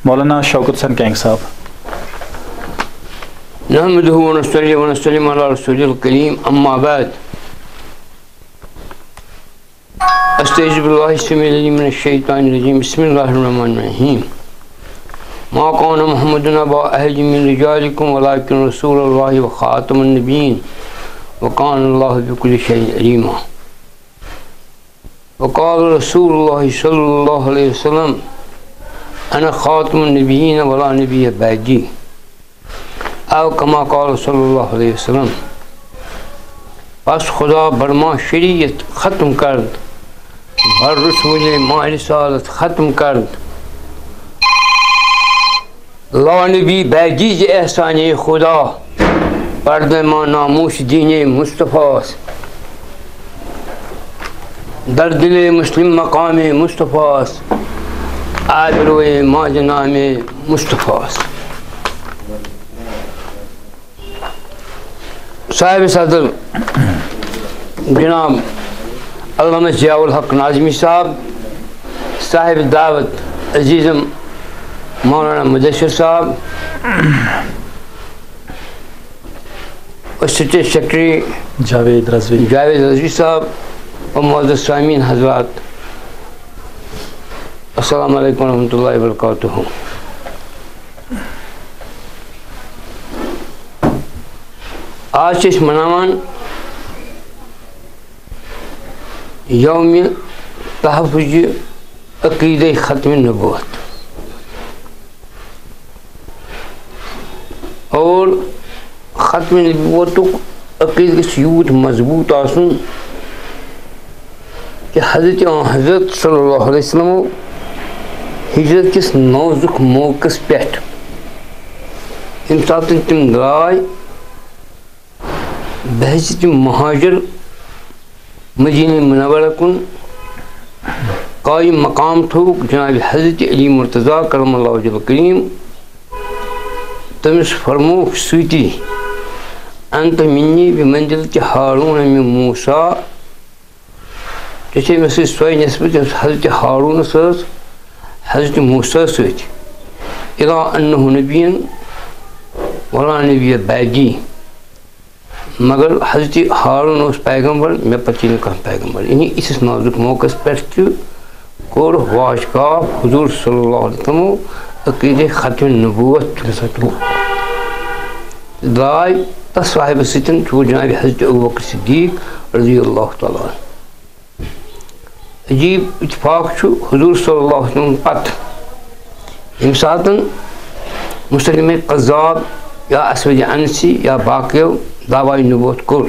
मौलाना Shaukat Hasan Kang साहब। नहमदुहु व नस्तईनुहु व नस्तईनु अला रसूलिल करीम, अम्मा बाद। अस्तईज़ु बिल्लाहि समीउल अलीम मिनश शैतानिर रजीम, बिस्मिल्लाहिर रहमानिर रहीम। मा कान मुहम्मदुन अबा अहदिम मिन रिजालिकुम वलाकिन रसूलुल्लाहि व खातमुन नबिय्यीन व कानल्लाहु बिकुल्लि शैइन अलीमा। व क़ाल रसूलुल्लाहि सल्लल्लाहु अलैहि वसल्लम अना खातमुन नबिय्यीन वला नबिय्य बअदी। आओ कमा क़ाल सल्लल्लाहु अलैहि वसल्लम। बस खुदा बरमा शरीयत ख़त्म कर, बर रसूल मा रिसालत ख़त्म कर, ला नबी बैदी ज एहसान खुदा, पर्दे मा नामूस दीने मुस्तफ़ास, दर दिले मुस्लिम मकाम मुस्तफ़ास, आबरोए मा जनाम मुस्तफ़ास। साहिब सदर जनाब अल्लामा ज़ियाउल हक नाज़मी साहब, साहिब दावत अजीज़म मौलाना मुदस्सिर साहब, स्टेट सेक्रेटरी जावेद रज़वी साहब और मुअज़्ज़ज़ सामीन हज़रात, अस्सलामु अलैकुम व रहमतुल्लाहि व बरकातुहू। आज से मनावान यौम तहफ़्फ़ुज़ अक़ीदे ख़त्म नबूवत, और ख़त्म नबूवत अक़ीदे यूत मजबूत आसन कि हज़रत सल्लल्लाहु अलैहि वसल्लम हिजरत किस नाजुक मौक़स पेट यम सात तम द्राय बहसियत महाजर मदीना मुनव्वरा कुन, कायम मकाम थोक जनाब हज़रत अली मुर्तज़ा करमल्लाहु वजहहु करीम। तमिस फरमो सूती अंत मिन्नी बिमंज़िलति हारून मिन मूसा, जैसे में से सोई निस्बत हज़रत हारून सस हज़रत मूसा सत, इला अन्नहु नबिय्युन वला नबिय्य बअदी, मगर हज़रत हारून उस पैगम्बर में पति न कह पैगम्बर। इन्हीं इस नाजुक मौक़स पर कोर वाशगाह हुज़ूर सल्लल्लाहु अलैहि वसल्लम अक़ीदे ख़त्म नबूवत द्राय तस साहिब सितन छो जनाब हज़रत अबू बकर सिद्दीक़ रज़ियल्लाहु तआला अन्हु। अजीब इत्तफ़ाक़ छु हुज़ूर सल्लल्लाहु अलैहि वसल्लम पत यम सातन मुसलिम क़ज़्ज़ाब या अस्वद अनसी या बाक़ियों दावा नबूवत कोर,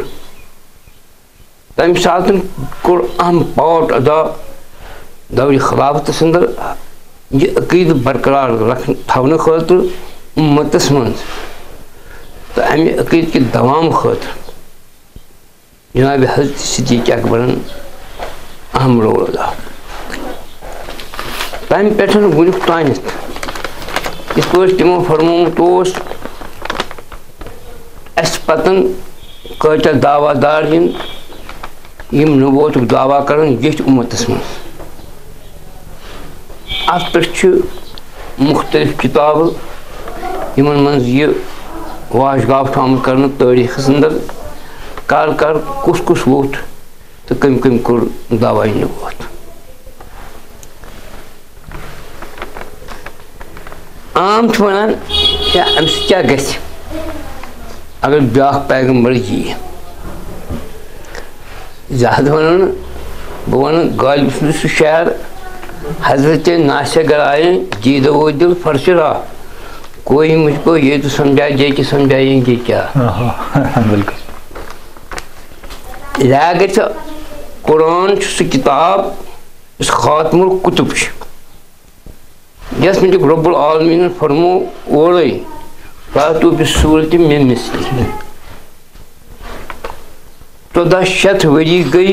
तम सातन कोर अहम पार्ट अदा दौर खिलाफत अंदर यह अक़ीद बरकरार थवन खतर उम्मतस मं, तो अमे अक़ीद के दवाम खतर जनाब हज़रत सिद्दीक़ अकबरन अहम रोल अदा। तम पे वुनिक तान इस तमो फरमोमुत अस पतन कतल दावादार यम नबूवत दावा कर ये उम्मतस मं। अत पे मुख्तलिफ किताब यमन मं यह वाशगाह थामुत कर तारीखस अंदर कर कर कुस कुस वोत तो कम कम कोर दावा नबूवत। आम वन क्या अम क्या ग अगर ब्या पैगम्बर यी ज़्यादा वन बह वन गालिब सह शायर हज़रत नाशे गराए जी दो दिल फर्श रहा, कोई मुझको ये तो समझा जे कि समझाएंगे क्या। बिल्कुल अगर कुरान सह किताब खातमुल कुतुब यस में रब्बुल आलमीन फरमो ओरे फातू बिस्सूरत मिन मिस्लिही। 1400 वरी गई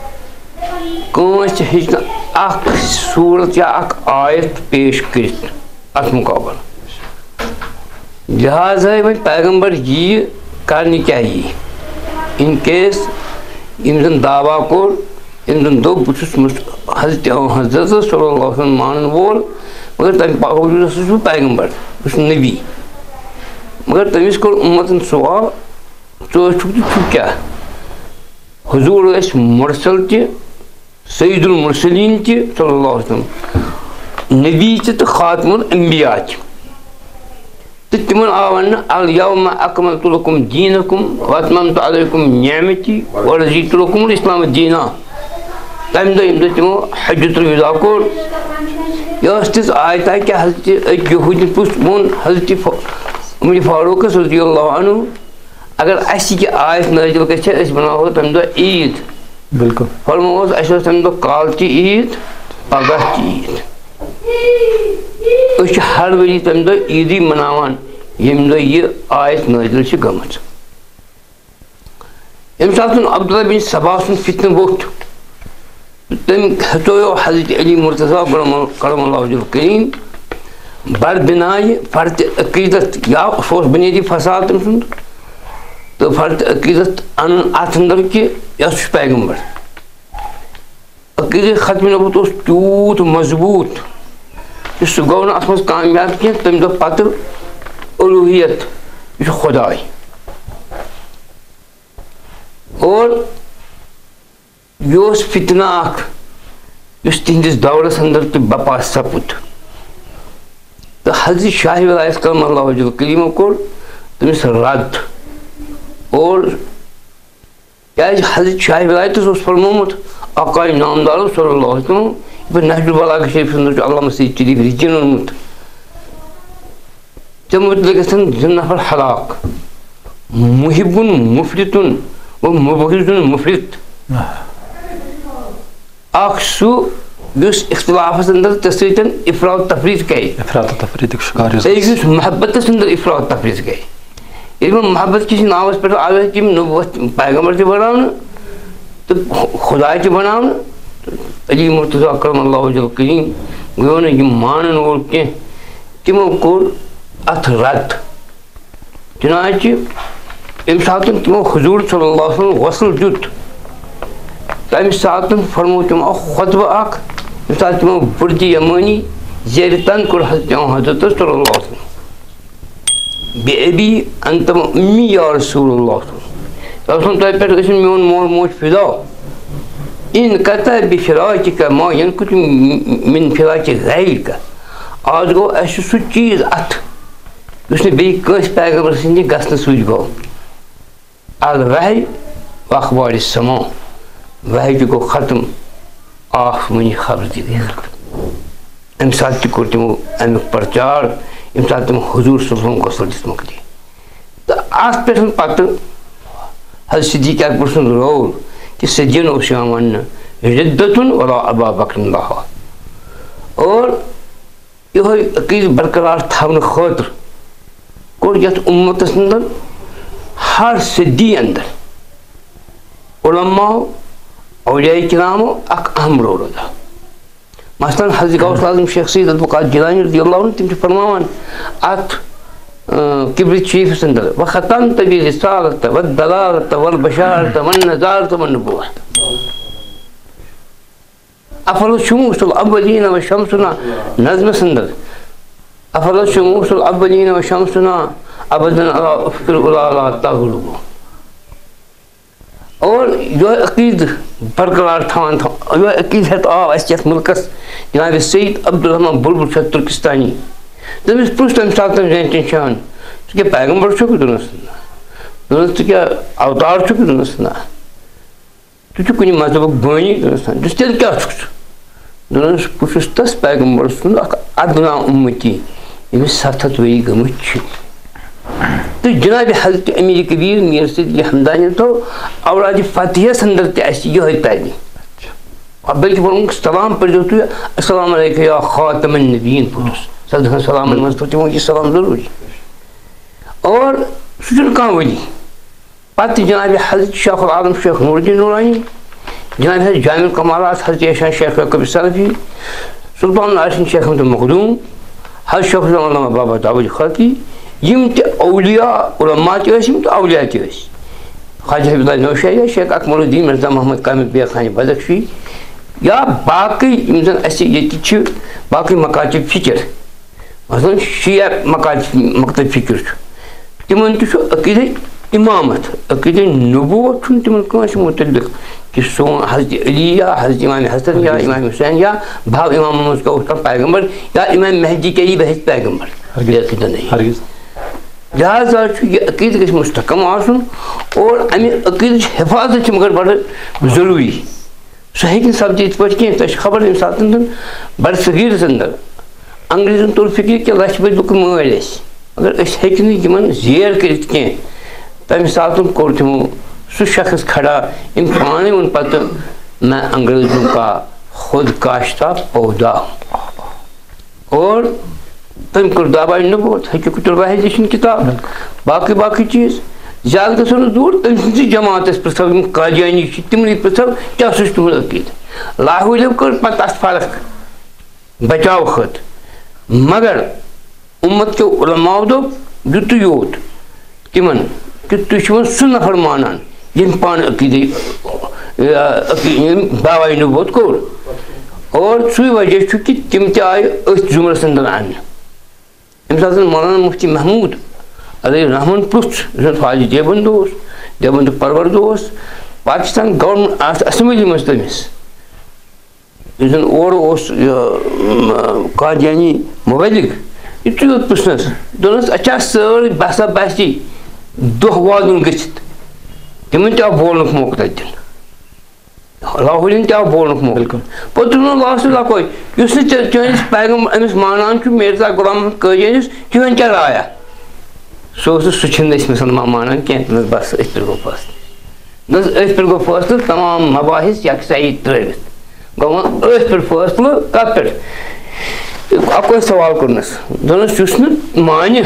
हेचन अख सूरत या अख आयत पेश कर अत मुकाबल, लिहाजा वो पैगम्बर यी करने क्या यी इन केस इन दावा कोर इन दो हजरत सल्लल्लाहु अलैहि वसल्लम मान वोल मगर तम बावजूद पैगम्बर नबी मगर तमिस कोर उम्मतन सवाल तो क्या हुजूर मुरसल त सईदुल मुरसलीन त सल्लल्लाहु अलैहि वसल्लम नबी त खातमुल अंबिया तो तिमन आव अल यौम अकमलतु लकुम दीनकुम व अतममतु अलैकुम निअमती व रज़ीतु लकुमुल इस्लाम दीना तम दो तिमो हज्जतुल विदा कोर यह तिस आयत कि हज़रत यहूदी पुछ वोन हज़रत उमर फारूक रज़ियल्लाहु अन्हु अगर अस आयत नाज़िल गछ अस बनाओ तम दो ईद बिल्कुल फरमोस अस तम दो काल ची ईद पगह ची ईद हर वरी तम दो ईदी मनावान यम दो ये आयत नाज़िल गमत यम सात अब्दुल्ला बिन सबा सुन फितन वोथ तम हटोयो हज़रत अली मुर्तज़ा करमल्लाहु वजहु करीम बड़ बिनाय फर्द अकीदत या सोस बुनियादी फसाद तम सुन तो फर्द अकीदत अन अत अंदर कि यह पैगम्बर अकीदत खत्म नबूत तूत मजबूत सह गो ना अत कामयाब कह तम दो पत उलूहियत यह खुदाई और यह फितना तिहंदिस दौरस अंदर तो बपा सपुद तो हज़रत शाह वलायत करमल्लाहु वजहु करीम कोर तमिस रद्द और क्या हज़रत शाह वलायत फरमोमुत आकाए नामदार सल्लल्लाहु अलैहि वसल्लम नहजुल बलागा शरीफ अंदर अल्लामा सईद शरीफ रिजन ओनमुत तम मुतलक जन नफर हलाक मुहिबुन मुफलितुन व मुबग़िज़ुन मुफलित सू इख्तिलाफ अंदर तस्वीर इफरात तफरीत गई महब्बत अंदर इफरात तफरीत गई ये महब्बत किसी नावस पे आवे कि पैगम्बर बना तो खुदा बना अली मुर्तज़ा करमल्लाहु वजहु करीम गो न मान वोल कह तमो कोर अथ रद्द चुनाच यम सात तमो हुजूर सल्लल्लाहु अलैहि वसल्लम वसल दुत तम सात फरमो तमो खुतबा तमो बुर्ज यमानी जेर तन कोर हज़रत सल्लल्लाहु अलैहि वसल्लम बेअबी अंत उम्मी या रसूलुल्लाह पे मोन मोल मोज फिदा इन कता बिफिराकिका मा यनकुत मिन फिराकि गैरिका आज गो अस सु चीज अथ बे पैगम्बर सद गसन सूझ गो अल वही अखबार समा वही गो खत्म आख मुनि खबर दी गई अम सात कोर तमो अमुक प्रचार यम सात तम हुजूर सल्लल्लाहु अलैहि वसल्लम दिसमुक दी तो अत पे पत हज़रत सिद्दीक़ अकबर सुन रोल कि सज्जन वन रिद्दतुन वला अबा बकर लहा और यह अकीद बरकरार थवन खतर कोर यथ उम्मतस अंदर हर सदी अंदर उलमा औलिया किरामो अक अहम रोल अदा मसलन हज़रत गौस आज़म शेख सईद अब्दुल क़ादिर जिलानी रज़ियल्लाहु अन्हु तिम फरमावन अत किब्रित शरीफ अंदर व खतमत बि रिसालत व दलालत वल बशारत व नज़ारत व नबुव्वत अफल शुमूसुल अव्वलीन व शमसुना नज़्म अंदर अफल शुमूसुल अव्वलीन व शमसुना अबदन अला उफ़्क़िल उला तग़रुब और जो अकीद बरकरार थवान जो अकीद है तो आव अस मुल्कस जनाब सईद अब्दुल रहमान बुलबुल शह तुर्किस्तानी तमिस पुछ तम सात शान क्या पैगम्बर दोनस दोनस क्या अवतार दोनस ना तु कुछ मजहब बानी दोनस तेल क्या दोनस पुछुस तस पैगम्बर सुन अदना उम्मती यमिस 700 वरी गमत तो जनाब हज़रत अमीर कबीर मीर सईद हमदानी तो औलाद फतिहस अंदर यह तालीम अब बल्कि वो सलाम पढ़ तु अस्सलाम अलैकुम या खातमुन नबिय्यीन पुरुष सदा सलाम मजबूती ये सलाम जरूरी और सुन कह वली पत जनाब हज़रत शेखुल आलम शेख नूरुद्दीन नूरानी जनाब हज़रत जामिल कमालात हज़रत यशान शेख कबीर सलफी सुल्तान आसिन शेख अहमद मखदूम हज़रत शेख अल्लामा बाबा दाऊद खाकी यम त औलिया उलमा तम तो औलिया ख्वाजा हबीबुल्लाह नौशाही शेख अकमरुद्दीन मिर्जा मोहम्मद कामिल बेखानी बदख्शी या बाकी ये बाकी मकाच फिक्र मसलन शिया मकतब फिक्र तिमन अकीद इमामत अकीद नबूवत तिमन मुतल्लिक कि सोन हज़रत अली या हज़रत इमाम हसन या इमाम हुसैन या भाव इमाम मुझका उसका पैगम्बर या इमाम महदी के ही बहस पैगम्बर ये अकीदा नहीं लिहाजा ये अकीद गई मुस्तकम आसन और अमे अकीद हिफाजत मगर बड़ जरूरी सह हे सपद इत पे कह तुम खबर अमे सात बड़ सगीरस अंदर अंग्रेजन तुल फिक्र कि लच बद लुक मल अगर हेन जेर कर तमें सात कोर तमो सह शख्स खड़ा इन पाने उन पत मैं अंग्रेजों का खुद काश्ता पौधा और तम कर दावा नबूवत हकीकतुल वाहिद किताब बाकी बाकी चीज़ ज्यादा गो दूर तम सी जमात पृथव कादियानी तिमन पृथव क्या तुम अकीद लाहौर कर पे फर्क बचाव खत मगर उम्मत के उलमाओ दुत योत तिमन कि तुम सह नफर मानान यम पान अकीद दावा नबूवत कोर और सू वजह कि तिम आय जुमरस अंदर अन्न अमे सात मौलाना मुफ्ती महमूद अलैहि रहमान पृछ फाजी देवबंद परवर पाकिस्तान गवर्नमेंट असम्बली मज तमिस और कादियानी मुबलिक युत योत पृछनस दोनस अच्छा सारी बसा बसी दह वादन गसित तिमन तव बोलनुक मौका तन लाहौर तव बोलनुक मौका पे लास्ट लको चैनिस पैगम अमिस मानान मिर्जा गुलाम कादियानीस चन क्या राया सह मुसलमान मानान कह बस अथ पे गो फैसल अथ पे गो फैसल तमाम मबाहिस यकसाई त्रित गो अथ पे फैसल कत पे अक सवाल कर्नस दोनस युस मान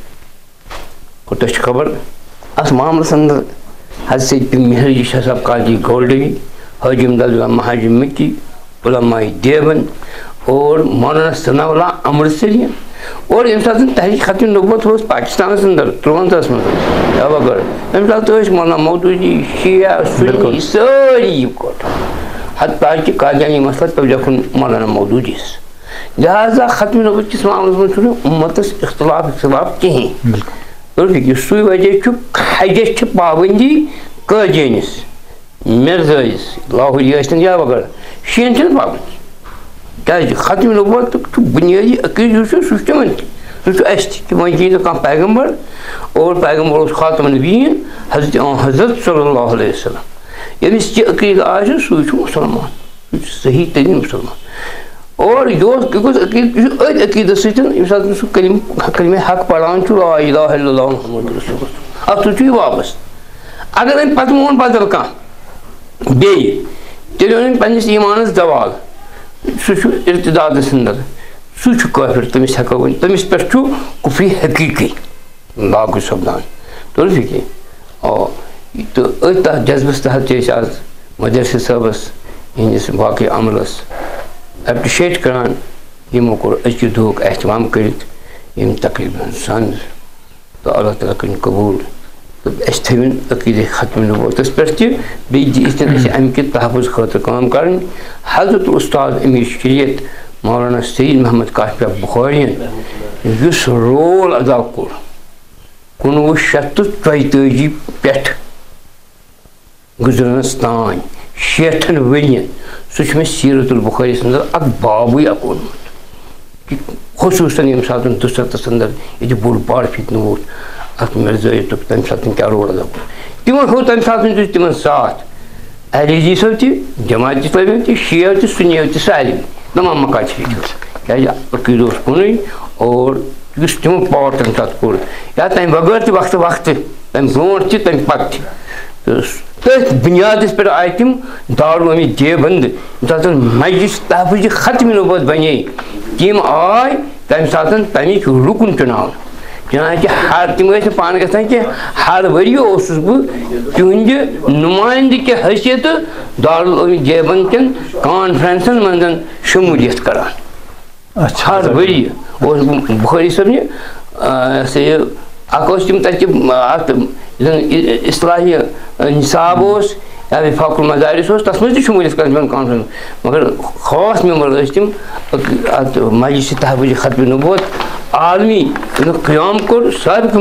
तुम खबर अस मामलस अंदर हजरत मेहरजी शाह साहब काजी गोल्डवी हाजी इमदाद महाजी मक्की उलमाए देवबंद और मौलाना सनाउल्लाह अमृतसरी और ये साथ तहरीक खत्म नबूवत पाकिस्तान अंदर 53 मज अगर तम सात मौलाना मौदूदी शिया सुन्नी सारी हत्ता कि कादियानी मसलत पे जखन मौलाना मौदूदी लिहाजा खत्म नबूवत किस मामले में उम्मत इख्तलाफ कहें सू वजह हजस पाबंदी कादियानिस मिर्जाइस लाहौर या वगैरह शीन पाबंदी क्या खत्म नबूवत बुनियादी अकीद सह तिमन सह वन कह पैगम्बर और पैगम्बर खातम नबीन हजरत सल्लल्लाहु अलैहि वसल्लम यमिस यह अकीद आए सह मुसलमान सही तरीन मुसलमान और यह अकीद सह कलिमे हक पढ़ान ला इलाहा इल्लल्लाह मुहम्मदुर रसूलुल्लाह अत तुझ वापस अगर अम पे मोन बदल कह बे तेल ओन पन्निस ईमानस दवाल सह इर्तिदादस अंदर सह काफिर तमिस हेको वन तमिस पे कुफ्री हकीकी लागू सपदान तुल फिक्र तो अथ जज्बस तहत आज मदरसे साहबस इस बाकी अमलस एप्रिशिएट करान यमो कोर अजक दुक एहतमाम करित यम तकरीबन सन तो अल्लाह ताला कन कबूल तो थवन अकीद खत्म नबूवत पे बेन अम के तहफ़ुज़ खतर काम कर हज़रत उस्ताद अमीर शरीयत मौलाना सईद मोहम्मद काशिफ बुखारियन युस रोल अदा कोर 1942 पे गुजरनस तान 60 वरियन सह सीरतुल बुखारी अंदर अक बाबू अकोनमुत खसूसन ये सात दुसरतस अंदर ये बोड़ बाड़ फितन वोत अत मिर्जायत तम सात क्या रोल अदा कोर तिमो हो तम सात तिमन साथ अहली सब जमात इस्लामी शिया सुन्नी सारे तमाम मकाच क्या अकीद कुन और तमो पावर तम सात कोर या तम बगैर वक्त वक्त तम ब्रो तम पत तथ बुनियादस पे आए तम दारुल देवबंद मजलिस तहफ़ुज़ खत्म नबूवत बने तम आय तम सात तमिक रुकन चुनाव चुनाच हर तम पान ग कि हर वरियो बह तुंद नुमाइंद के हैसियत दारुल देवबंद कन कॉन्फ्रेंसन मज शमूलियत करान हर वरि बुखारी सबने अक तम तत इस्लाही निसाब या वफाक मदारिस तस मज तस कॉन्फ्रेंस मगर खास मेंबर तम मजलिस तहफ़ुज़ खत्म नबूवत आलमी क़याम कोर साबिक़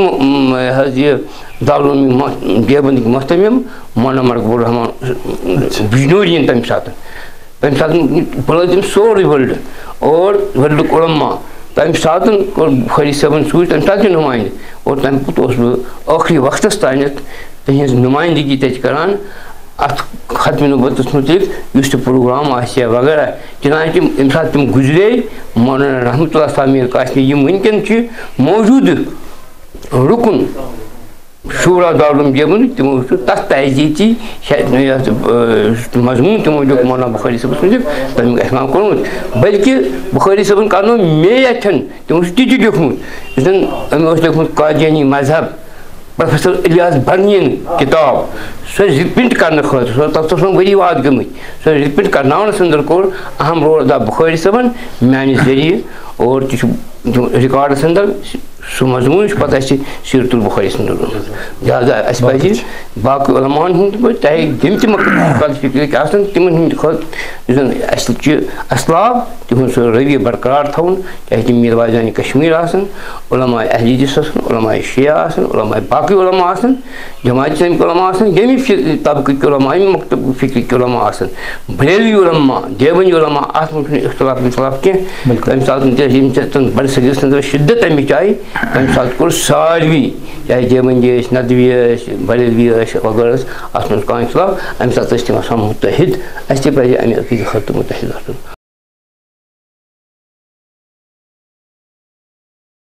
दारुल देवबंद मोहतमिम मौलाना मकबूल रहमान बिजनौरियन तम सात बुला तम सोरे वर्ल्ड और वर्ल्ड उलमा तम सात बुखारी साहबन सूझ तम सात नुमाइंद और तम पे आखिरी वक्त तानत तहज नुमाइंदगी तरान अत खत्म नबूवत मुतलिक प्रोग्राम वगैरह चनाचि यम सात तम गुजरे मौलाना रहमतुल्लाह साहब मीर कासमी वनकन मौजूद रुकन शूरा दारुल देवबंद तमो तथ तहजीती मजमून तमो मौलाना बुखारी साहब तमिक एहतमाम कोर्मुत बल्कि बुखारी साहबन कर मे अथन तमो ती लिखमुत अमे लिखमुत कादियानी मजहब प्रोफेसर इलियास बर्नियन किताब सो रिप्रिंट करने खतर तथ वरी वाद गमत सो रिप्रिंट करनावनस अंदर कोर अहम रोल अदा बुखारी साहबन माने जरिए और रिकॉर्डस अंदर सो मजमून पता सीरतुल बुखारी लिहाजा पे बाकी उलमान हूँ चाहे तम तम फिक्र तिमन असलाब तिहद सो रवि बरकरार थवन चाहे तम मीर वाजान कश्मीर उलमा अहल हदीस उलमा शिया उलमा बाकी उलमा जमात इस्लामी उलमा यमी तबक़ उलमा मकतब फिक्र उलमा बरेलवी उलमा देवबंदी उलमा अत इख्तलाफ कह तम सात बड़ सगीरस अंदर शिद्दत अमिच आई तम सात कोर सारवी चाहे देवबंदी नदवी बरेलवी वगैरह अत मज कह इख्तलाफ अमे सात तम मुतहिद अस पे अमे अकीदत खतर मुतहिद